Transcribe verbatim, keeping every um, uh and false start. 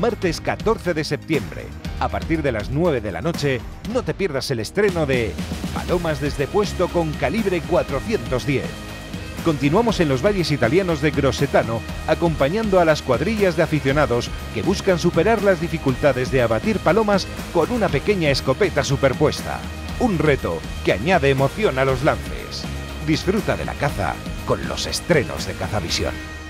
martes catorce de septiembre. A partir de las nueve de la noche, no te pierdas el estreno de Palomas desde puesto con calibre cuatrocientos diez. Continuamos en los valles italianos de Grossetano, acompañando a las cuadrillas de aficionados que buscan superar las dificultades de abatir palomas con una pequeña escopeta superpuesta. Un reto que añade emoción a los lances. Disfruta de la caza con los estrenos de Cazavisión.